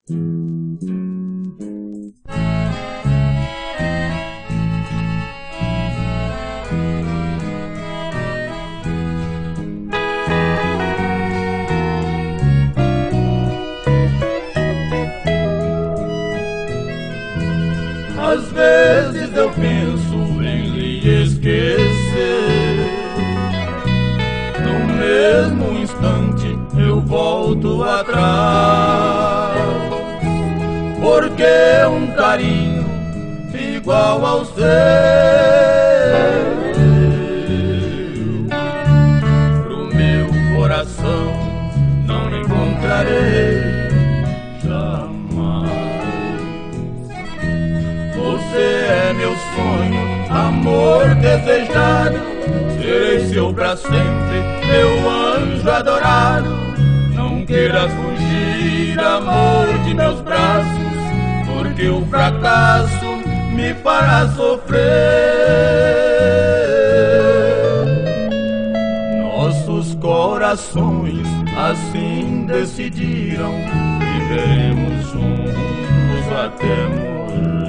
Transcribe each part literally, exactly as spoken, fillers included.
Às vezes eu penso em lhe esquecer, no mesmo instante eu volto atrás, porque um carinho igual ao seu pro meu coração não encontrarei. Você é meu sonho, amor desejado. Serei seu pra sempre, meu anjo adorado. Não queira fugir, amor de meus braços, porque o fracasso me fará sofrer. Nossos corações assim decidiram, viveremos juntos até morrer.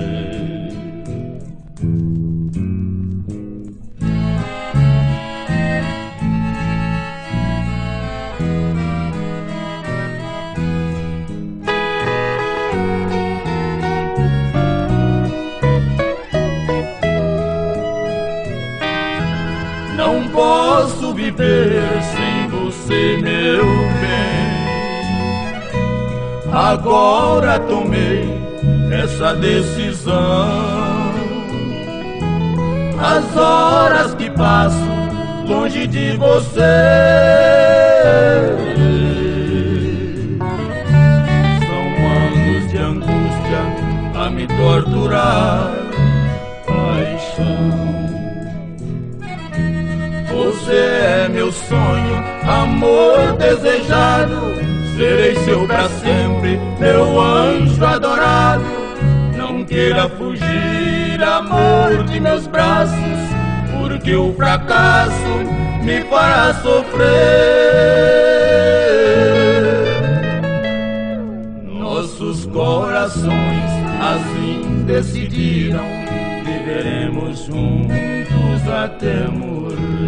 Não posso viver sem você, meu bem. Agora tomei essa decisão. As horas que passo longe de você são anos de angústia a me torturar. Paixão, você é meu sonho, amor desejado. Serei seu pra sempre, meu anjo adorado. Não queira fugir, amor de meus braços, porque o fracasso me fará sofrer. Nossos corações assim decidiram, viveremos juntos até morrer.